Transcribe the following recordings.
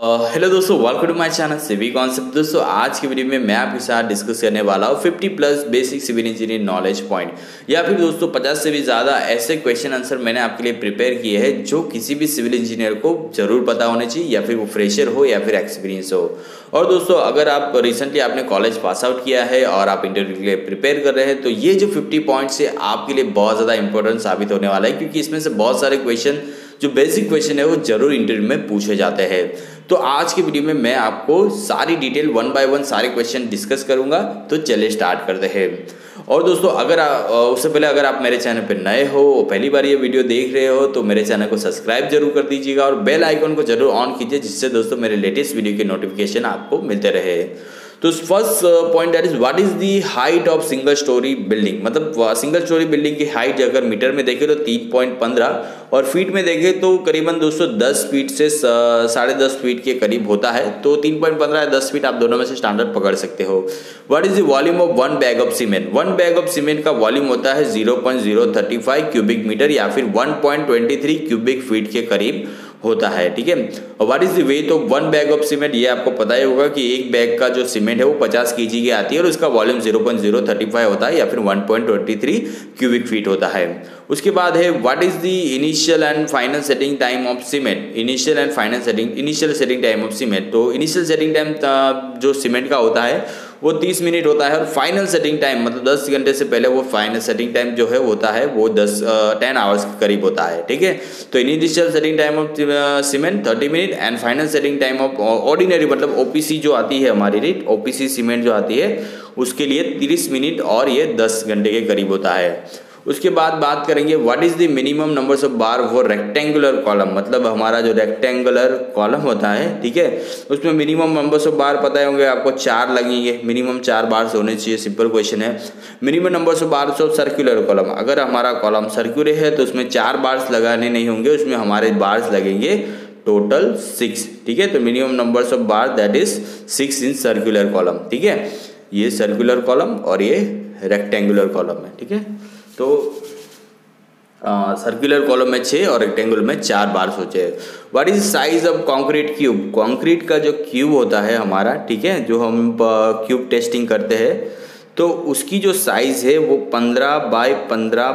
Hello दोस्तों, welcome to my channel civil concept. दोस्तों आज की वीडियो में मैं आपके साथ डिस्कस करने वाला हूँ 50+ basic civil engineering knowledge point, या फिर दोस्तों 50 से भी ज़्यादा ऐसे क्वेश्चन आंसर मैंने आपके लिए प्रिपेयर किए हैं जो किसी भी सिविल इंजीनियर को जरूर पता होने चाहिए, या फिर वो फ्रेशर हो या फिर एक्सपीरियंस हो। और दोस्तों अगर आप रिसेंटली आपने कॉलेज पास आउट किया है और आप इंटरव्यू के लिए प्रिपेयर कर रहे हैं तो ये जो 50 पॉइंट्स है आपके लिए बहुत ज़्यादा इंपॉर्टेंट साबित होने वाला है, क्योंकि इसमें से बहुत सारे क्वेश्चन जो बेसिक क्वेश्चन है वो जरूर इंटरव्यू में पूछे जाते हैं। तो आज की वीडियो में मैं आपको सारी डिटेल 1 बाय 1 सारे क्वेश्चन डिस्कस करूंगा। तो चलिए स्टार्ट करते हैं। और दोस्तों अगर उससे पहले अगर आप मेरे चैनल पर नए हो, पहली बार ये वीडियो देख रहे हो, तो मेरे चैनल को सब्सक्राइब जरूर कर दीजिएगा और बेल आइकन को जरूर ऑन कीजिए, जिससे दोस्तों मेरे लेटेस्ट वीडियो के नोटिफिकेशन आपको मिलते रहे। तो first point that is what is the height of single storey building. मतलब सिंगल स्टोरी बिल्डिंग की हाइट अगर मीटर में देखें तो 3.15 और फीट में देखें तो करीबन दोस्तों 10 फीट से 10.5 फीट के करीब होता है। तो 3.15 या 10 फीट आप दोनों में से स्टैंडर्ड पकड़ सकते हो। What is the volume of 1 bag of cement. 1 bag of cement का वॉल्यूम होता है 0.035 क्यूबिक मीटर या फिर 1.23 क्यूबिक फीट के करीब होता है। ठीक है। और what is the weight of 1 bag of cement. ये आपको पता ही होगा कि एक बैग का जो सीमेंट है वो 50 kg की आती है और उसका वॉल्यूम 0.035 होता है या फिर 1.23 क्यूबिक फीट होता है। उसके बाद है what is the initial and final setting time of cement. Initial setting time of cement. तो इनिशियल सेटिंग टाइम जो सीमेंट का होता है वो 30 मिनट होता है और फाइनल सेटिंग टाइम मतलब 10 घंटे से पहले वो फाइनल सेटिंग टाइम जो है होता है वो 10 आवर्स के करीब होता है। ठीक है। तो initial setting time of cement 30 minute and final setting time of ordinary मतलब ओपीसी जो आती है हमारी रेट ओपीसी सीमेंट जो आती है उसके लिए 30 मिनट और ये 10 घंटे के करीब होता है। उसके बाद बात करेंगे what is the minimum numbers of bar for rectangular column. मतलब हमारा जो रेक्टेंगुलर कॉलम होता है, ठीक है, उसमें मिनिमम नंबर्स ऑफ बार पता होंगे आपको 4 लगेंगे, मिनिमम 4 बार्स होने चाहिए। सिंपल क्वेश्चन है। Minimum numbers of bars of circular column. अगर हमारा कॉलम सर्कुलर है तो उसमें 4 बार्स लगाने नहीं होंगे, उसमें हमारे बार्स लगेंगे टोटल 6। ठीक है। तो minimum numbers of bar that is 6 in circular column. ठीक है। ये सर्कुलर कॉलम और ये रेक्टेंगुलर कॉलम है। ठीक है। तो सर्कुलर कॉलम में 6 और रेक्टेंगुलर में 4 बार्स होते हैं। What is size of concrete cube. Concrete का जो क्यूब होता है हमारा, ठीक है, जो हम क्यूब टेस्टिंग करते हैं तो उसकी जो साइज है वो 15 बाय 15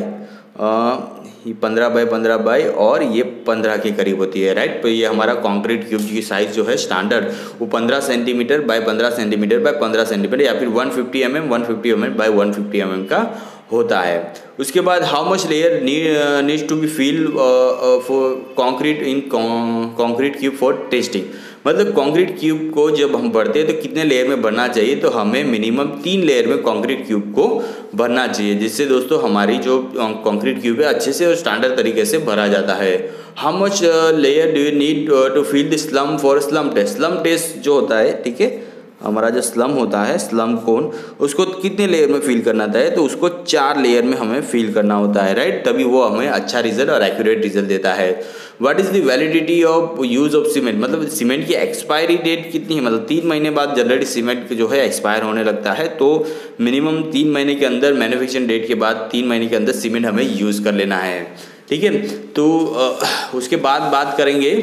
बाय और ये 15 के करीब होती है। राइट। तो ये हमारा कंक्रीट क्यूब की साइज जो है स्टैंडर्ड वो 15 centimetre by 15 centimetre by 15 centimetre या फिर 150 mm बाय 150 mm का होता है। उसके बाद how much layer needs to be fill for concrete in concrete cube for testing. मतलब कंक्रीट क्यूब को जब हम भरते हैं तो कितने लेयर में भरना चाहिए, तो हमें मिनिमम 3 लेयर में कंक्रीट क्यूब को भरना चाहिए, जिससे दोस्तों हमारी जो कंक्रीट क्यूब है अच्छे से और स्टैंडर्ड तरीके से भरा जाता है। How much layer do you need to fill the slump for slump test. Slump test जो होता है, ठीक है, हमारा जो स्लम होता है स्लम कोन, उसको कितने लेयर में फिल करना होता है, तो उसको 4 लेयर में हमें फिल करना होता है। राइट। तभी वो हमें अच्छा रिजल्ट और एक्यूरेट रिजल्ट देता है। What is the validity of use of cement. मतलब सीमेंट की एक्सपायरी डेट कितनी है। मतलब 3 महीने बाद जनरली सीमेंट जो है एक्सपायर होने लगता है, तो मिनिमम 3 महीने के अंदर मैन्युफैक्चरिंग डेट के बाद 3 महीने के अंदर सीमेंट हमें यूज़ कर लेना है। ठीक है। तो उसके बाद बात करेंगे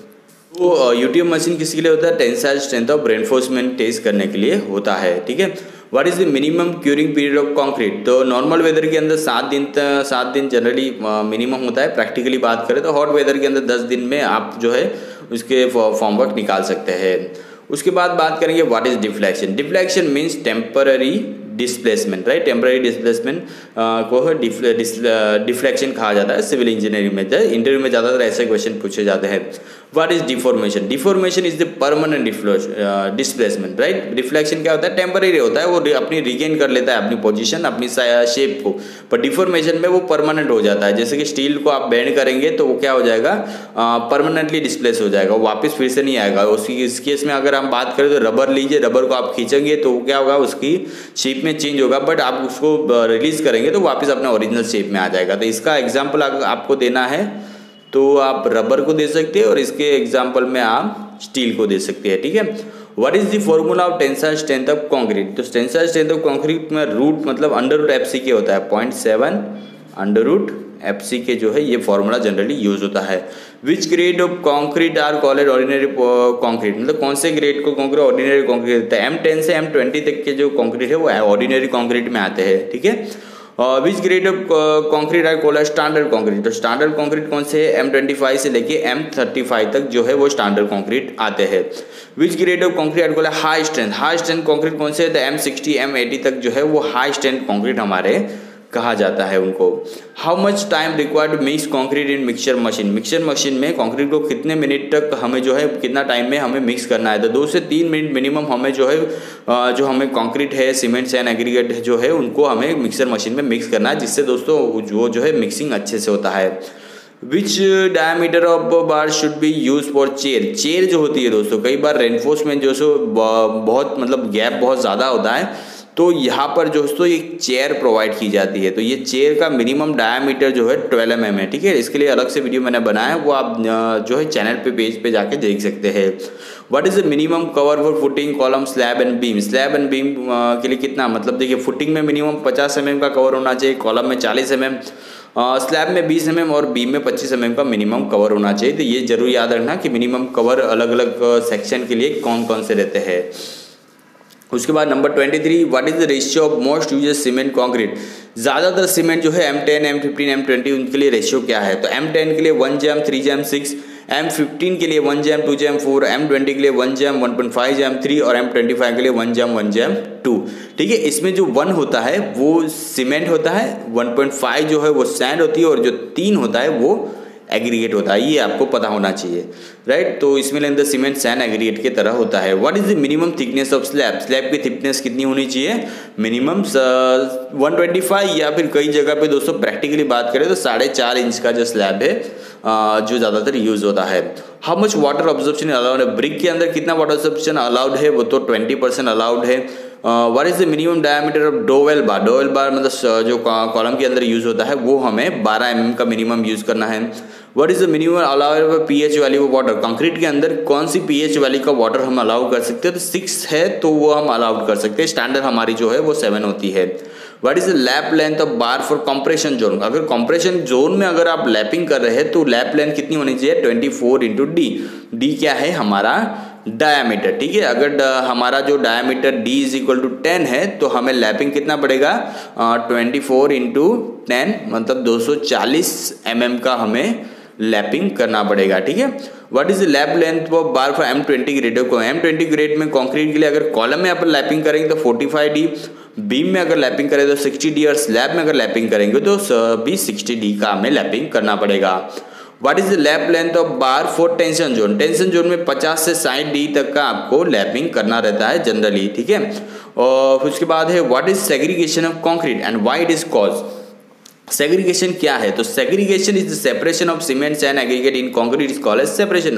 तो यूटीएम मशीन किसके लिए होता है, tensile strength of reinforcement test करने के लिए होता है। ठीक है। What is the minimum curing period of concrete. तो नॉर्मल वेदर के अंदर 7 दिन जनरली मिनिमम होता है। प्रैक्टिकली बात करें तो हॉट वेदर के अंदर 10 दिन में आप जो है उसके फॉर्मवर्क निकाल सकते हैं। उसके बाद बात करेंगे what is deflection. Deflection means temporary displacement. Right. Temporary displacement को डिफ्लेक्शन कहा जाता है सिविल इंजीनियरिंग में। इंटरव्यू में ज़्यादातर ऐसे क्वेश्चन पूछे जाते हैं। What is deformation. Deformation is the permanent displacement. Right. Deflection क्या होता है, टेम्पररी होता है, वो अपनी रिगेन कर लेता है अपनी पोजीशन अपनी शेप को, पर डिफॉर्मेशन में वो परमानेंट हो जाता है। जैसे कि स्टील को आप बेंड करेंगे तो वो क्या हो जाएगा, परमानेंटली डिस्प्लेस हो जाएगा, वो वापस फिर से नहीं आएगा। इस केस में अगर हम बात करें तो रबर लीजिए, रबर को आप खींचेंगे तो क्या होगा, उसकी शेप में चेंज होगा, बट आप उसको रिलीज करेंगे तो वापस अपने ओरिजिनल शेप में आ जाएगा। तो इसका एग्जाम्पल आपको देना है तो आप रबर को दे सकते हैं और इसके एग्जाम्पल में आप स्टील को दे सकते हैं। ठीक है। What is the formula of tensile strength of concrete. तो टेंसाइल स्ट्रेंथ ऑफ कंक्रीट में रूट मतलब अंडर रूट FC के होता है 0.7 अंडर रूट FC के जो है ये फॉर्मूला जनरली यूज होता है। Which grade of concrete are called ordinary concrete, मतलब कौन से ग्रेड को कॉन्क्रीट ऑर्डिनरी कॉन्क्रीट होता है। M10 से M20 तक के जो कॉन्क्रीट है वो ऑर्डिनरी कॉन्क्रीट में आते हैं, ठीक है। Which grade of concrete are called standard concrete, तो स्टैंडर्ड कॉन्क्रीट कौन से है, M25 से लेके M35 तक जो है वो स्टैंडर्ड कॉन्क्रीट आते हैं। Which grade of concrete are called high strength concrete कौन से है, तो M60 M80 तक जो है वो हाई स्ट्रेंथ कॉन्क्रीट हमारे कहा जाता है उनको। How much time required mix concrete in mixture machine में कॉन्क्रीट को कितने मिनट तक हमें जो है कितना टाइम में हमें मिक्स करना है, तो 2 से 3 मिनट मिनिमम हमें जो है जो हमें कॉन्क्रीट है, सीमेंट सैंड एग्रीगेट जो है उनको हमें मिक्सर मशीन में मिक्स करना है, जिससे दोस्तों जो है मिक्सिंग अच्छे से होता है। Which diameter of bar should be use for chair जो होती है दोस्तों, कई बार रेनफोर्समेंट जो सो बहुत मतलब गैप बहुत ज़्यादा होता है, तो यहाँ पर दोस्तों एक चेयर प्रोवाइड की जाती है, तो ये चेयर का मिनिमम डायमीटर जो है 12 mm है, ठीक है। इसके लिए अलग से वीडियो मैंने बनाया है, वो आप जो है चैनल पे पेज पे जाके देख सकते हैं। What is the minimum cover for footing column slab and beam के लिए कितना, मतलब देखिए फुटिंग में मिनिमम 50 mm का कवर होना चाहिए, कॉलम में 40 mm, स्लैब में 20 mm और बीम में 25 mm का मिनिमम कवर होना चाहिए। तो ये जरूर याद रखना कि मिनिमम कवर अलग अलग सेक्शन के लिए कौन कौन से रहते हैं। उसके बाद number 23, what is the ratio of most used cement concrete, ज़्यादातर सीमेंट जो है M10 M15 M20 उनके लिए रेशियो क्या है, तो M10 के लिए 1 jam 3 jam 6, M15 के लिए 1 jam 2 jam 4, M20 के लिए 1 jam 1.5 jam 3 और M25 के लिए 1 jam 1 jam 2, ठीक है। इसमें जो 1 होता है वो सीमेंट होता है, 1.5 जो है वो सैंड होती है और जो 3 होता है वो एग्रीगेट होता है, ये आपको पता होना चाहिए, राइट। तो इसमें लेंथ सीमेंट सैंड एग्रीगेट की तरह होता है। What is the minimum thickness of slab की थिकनेस कितनी होनी चाहिए, मिनिमम 125 या फिर कई जगह पे दोस्तों प्रैक्टिकली बात करें तो 4.5 इंच का जो स्लैब है जो ज़्यादातर यूज होता है। How much water absorption allowed है, ब्रिक के अंदर कितना वाटर ऑब्जर्प्शन अलाउड है, वो तो 20% अलाउड है। What is the minimum diameter of dowel bar मतलब जो कॉलम के अंदर यूज होता है वो हमें 12 mm का मिनिमम यूज करना है। What is the minimum allowed pH value of water, concrete के अंदर कौन सी pH वैल्यू का वाटर हम अलाउ कर सकते हैं, तो 6 है तो वो हम अलाउड कर सकते हैं, स्टैंडर्ड हमारी जो है वो 7 होती है। What is the lap length of bar for compression zone, अगर कंप्रेशन जोन में अगर आप लैपिंग कर रहे हैं तो लैप लेंथ कितनी होनी चाहिए, 24 × D क्या है हमारा डायामीटर, ठीक है। अगर हमारा जो डायामीटर D = 10 है तो हमें लैपिंग कितना पड़ेगा 24 × 10 मतलब 240 mm का हमें लैपिंग करना पड़ेगा, ठीक है। What is the lap length of bar for M20 grade, M20 grade में कंक्रीट के लिए अगर कॉलम में आप लैपिंग करेंगे तो 45 D, बीम में अगर लैपिंग करें तो 60 D और स्लैब में अगर लैपिंग करेंगे तो भी 60 D का हमें लैपिंग करना पड़ेगा। What is the lap length of bar for tension zone में 50 से 60 D तक का आपको लैपिंग करना रहता है जनरली, ठीक है। और उसके बाद है what is segregation of concrete and why it is cause, segregation क्या है, तो segregation is the separation of cement sand aggregate in concrete is called as separation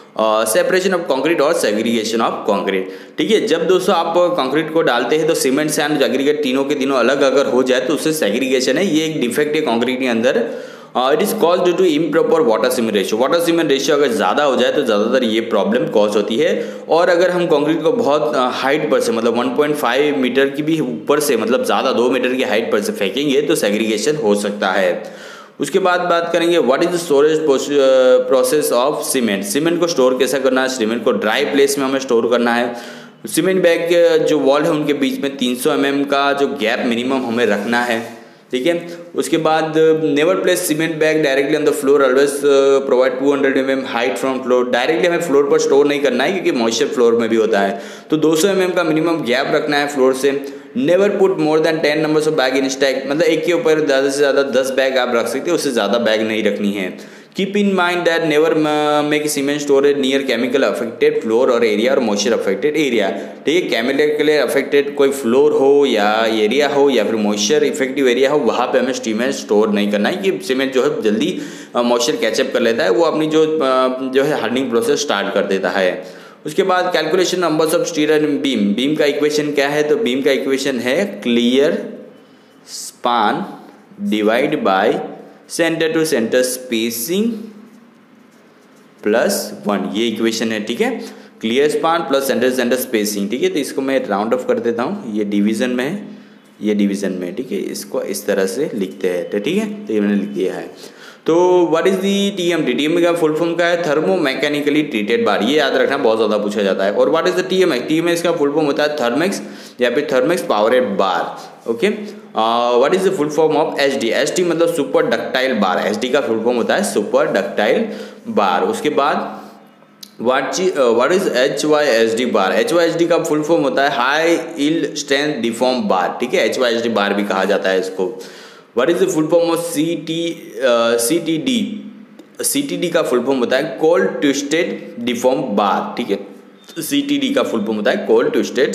of concrete और सेग्रीगेशन ऑफ कंक्रीट, ठीक है। जब दोस्तों आप कंक्रीट को डालते हैं तो सीमेंट सैंड एग्रीगेट तीनों के तीनों अलग अगर हो जाए तो उससे सेग्रीगेशन है, ये एक डिफेक्ट है कंक्रीट के अंदर। It is cause due to improper water cement ratio अगर ज़्यादा हो जाए तो ज़्यादातर ये प्रॉब्लम कॉज होती है। और अगर हम कंक्रीट को बहुत हाइट पर से मतलब 1.5 मीटर की भी ऊपर से मतलब ज़्यादा 2 मीटर की हाइट पर से फेंकेंगे तो सेग्रीगेशन हो सकता है। उसके बाद बात करेंगे what is the storage process of cement को स्टोर कैसा करना है, सीमेंट को ड्राई प्लेस में हमें स्टोर करना है। सीमेंट बैग के जो वॉल है उनके बीच में 300 mm का जो गैप मिनिमम हमें रखना है, ठीक है। उसके बाद never place cement bag directly on the floor, always provide 200 mm height from floor, directly हमें फ्लोर पर स्टोर नहीं करना है क्योंकि मॉइस्चर फ्लोर में भी होता है, तो 200 mm का मिनिमम गैप रखना है फ्लोर से। Never put more than 10 numbers of bag in stack, मतलब एक के ऊपर ज़्यादा से ज़्यादा 10 बैग आप रख सकते हो, उससे ज़्यादा बैग नहीं रखनी है। Keep in mind that never make cement storage near chemical affected floor और एरिया और मॉइस्चर अफेक्टेड एरिया, ठीक है। केमिकल अफेक्टेड कोई फ्लोर हो या एरिया हो या फिर मॉइस्चर इफेक्टिव एरिया हो वहाँ पे हमें सीमेंट स्टोर नहीं करना है कि सीमेंट जो है जल्दी मॉइस्चर कैचअप कर लेता है, वो अपनी जो है हार्डनिंग प्रोसेस स्टार्ट कर देता है। उसके बाद calculation numbers of steel and beam का इक्वेशन क्या है, तो बीम का इक्वेशन है clear span divide by centre to centre spacing +1, ये इक्वेशन है, ठीक है। Clear span plus centre to centre spacing, ठीक है। तो इसको मैं राउंड ऑफ कर देता हूँ, ये डिवीजन में है, ये डिवीज़न में, ठीक है। इसको इस तरह से लिखते हैं, तो ठीक है, तो ये मैंने लिख दिया है। तो what is the TMT? TMT का फुल फॉर्म क्या है? Thermo mechanically treated bar. ये याद रखना, बहुत ज़्यादा पूछा जाता है। और what is the TMX? TMX का फुल फॉर्म होता है थर्मेक्स या फिर Thermex powered bar. Okay, what is the full form of HD? HD मतलब सुपर डक्टाइल बार। एचडी का फुल फॉर्म होता है सुपर डक्टाइल बार। उसके बाद what is HYSD bar? HYSD का फुल फॉर्म होता है high yield strength deform bar, ठीक है। HYSD बार भी कहा जाता है इसको। What is the full form of CTD? CTD का फुल फॉर्म होता है कोल्ड ट्विस्टेड डिफॉर्म बार, ठीक है। CTD का फुल फॉर्म होता है cold twisted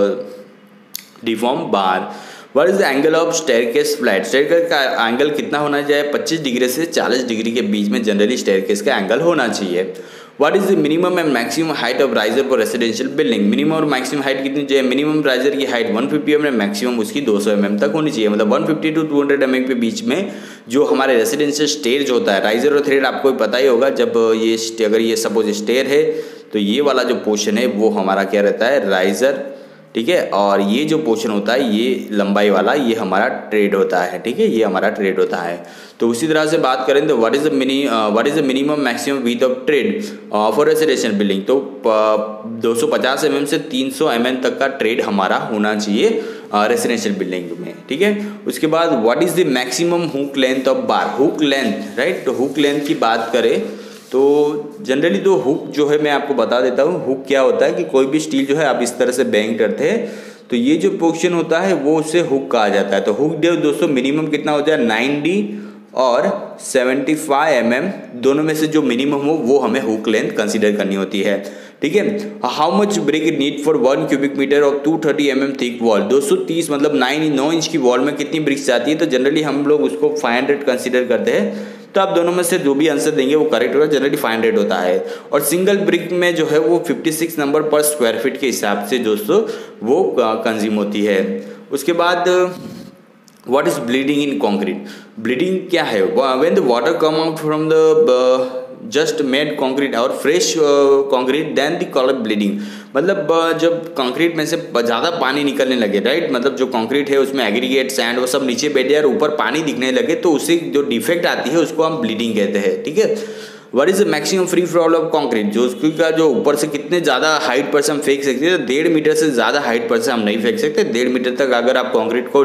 deform bar. What is the angle of staircase flight? Staircase का एंगल कितना होना चाहिए? 25 डिग्री से 40 डिग्री के बीच में जनरली स्टेयरकेस का एंगल होना चाहिए। What is the minimum and maximum height of riser for residential building? Minimum और मैक्सिमम हाइट कितनी चाहिए? मिनिमम राइजर की हाइट 150 mm, मैक्सिमम उसकी 200 mm तक होनी चाहिए। मतलब 150 to 200 mm के बीच में जो हमारे रेसिडेंशियल स्टेज होता है, राइजर और थ्रेड आपको पता ही होगा। जब ये अगर ये सपोज स्टेयर है तो ये वाला जो पोर्शन है वो हमारा क्या रहता है? राइजर, ठीक है। और ये जो पोर्शन होता है, ये लंबाई वाला, ये हमारा ट्रेड होता है, ठीक है, ये हमारा ट्रेड होता है। तो उसी तरह से बात करें तो what is the minimum maximum width of tread for residential building? तो 250 mm से 300 mm तक का ट्रेड हमारा होना चाहिए रेसिडेंशियल बिल्डिंग में, ठीक है। उसके बाद what is the maximum hook length of bar? Hook length, right. तो हुक लेंथ की बात करें तो जनरली तो हुक जो है, मैं आपको बता देता हूँ। हुक क्या होता है कि कोई भी स्टील जो है आप इस तरह से बैंग करते हैं तो ये जो पोर्शन होता है वो उससे हुक कहा जाता है। तो हुक डेप्थ दोस्तों मिनिमम कितना होता है? 90 और 75 mm, दोनों में से जो मिनिमम हो वो हमें हुक लेंथ कंसीडर करनी होती है, ठीक है। How much brick need for 1 cubic metre of 230 mm thick wall? 230 मतलब 9 इंच की वॉल में कितनी ब्रिक्स जाती है? तो जनरली हम लोग उसको 500 कंसीडर करते हैं। तो आप दोनों में से जो भी आंसर देंगे वो करेक्ट होगा। जनरली 500 होता है। और सिंगल ब्रिक में जो है वो 56 नंबर पर स्क्वायर फीट के हिसाब से दोस्तों वो कंज्यूम होती है। उसके बाद what is bleeding in concrete? Bleeding क्या है? When the water come out from the just made concrete और fresh concrete then the call bleeding. मतलब जब कंक्रीट में से ज़्यादा पानी निकलने लगे, राइट, मतलब जो कंक्रीट है उसमें एग्रीगेट सैंड वो सब नीचे बैठ जाए और ऊपर पानी दिखने लगे तो उससे जो डिफेक्ट आती है उसको हम ब्लीडिंग कहते हैं, ठीक है। What is the maximum free fall of concrete? जो उसका जो ऊपर से कितने ज़्यादा हाइट पर से हम फेंक सकते हैं? तो 1.5 मीटर से ज़्यादा हाइट पर से हम नहीं फेंक सकते। 1.5 मीटर तक अगर आप कंक्रीट को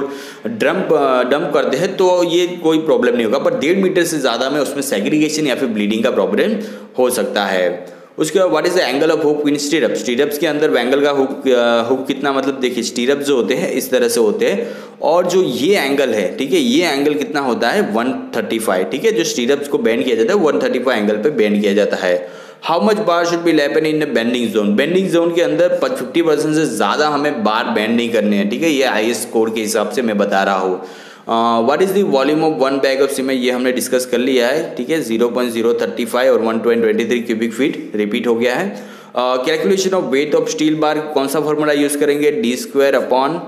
डंप करते हैं तो ये कोई प्रॉब्लम नहीं होगा, पर 1.5 मीटर से ज़्यादा में उसमें सेग्रीगेशन या फिर ब्लीडिंग का प्रॉब्लम हो सकता है। उसके बाद what is the angle of hook in stirrup? Stirrups के अंदर एंगल का हुक कितना, मतलब देखिए स्टीरअप जो होते हैं इस तरह से होते हैं और जो ये एंगल है, ठीक है, ये एंगल कितना होता है? 135, ठीक है। जो स्टीरअप्स को बेंड किया जाता है 135 एंगल पे बेंड किया जाता है। How much bar should be lapped in bending zone? Bending zone के अंदर 50% से ज़्यादा हमें बार बेंड नहीं करने हैं, ठीक है। ये IS कोड के हिसाब से मैं बता रहा हूँ। What is the volume of 1 bag of cement? ये हमने डिस्कस कर लिया है, ठीक है। 0.035 और 123 क्यूबिक फीट रिपीट हो गया है। Calculation of weight of steel bar, कौन सा फॉर्मूला यूज करेंगे? d²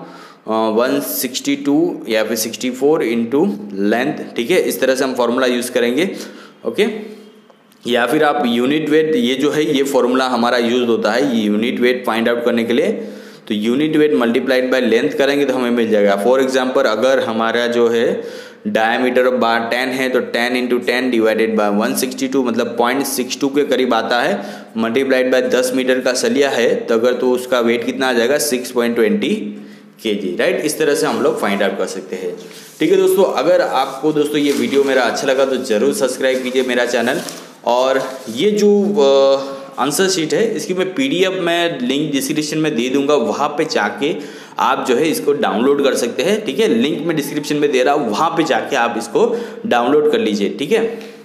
162 या फिर 64 इंटू लेंथ, ठीक है। इस तरह से हम फॉर्मूला यूज करेंगे, ओके। या फिर आप यूनिट वेट, ये जो है ये फॉर्मूला हमारा यूज होता है ये यूनिट वेट फाइंड आउट करने के लिए। तो unit weight multiplied by length करेंगे तो हमें मिल जाएगा। फॉर एग्जांपल अगर हमारा जो है डायमीटर ऑफ बार 10 है तो 10 इंटू 10 डिवाइडेड बाय 162 मतलब 0.62 के करीब आता है, मल्टीप्लाइड बाय 10 मीटर का सलिया है तो अगर तो उसका वेट कितना आ जाएगा? 6.20 kg, राइट। इस तरह से हम लोग फाइंड आउट कर सकते हैं, ठीक है दोस्तों। अगर आपको दोस्तों ये वीडियो मेरा अच्छा लगा तो ज़रूर सब्सक्राइब कीजिए मेरा चैनल। और ये जो आंसर शीट है इसकी मैं PDF में लिंक डिस्क्रिप्शन में दे दूंगा, वहाँ पे जाके आप जो है इसको डाउनलोड कर सकते हैं, ठीक है। लिंक मैं डिस्क्रिप्शन में दे रहा हूँ, वहाँ पे जाके आप इसको डाउनलोड कर लीजिए, ठीक है।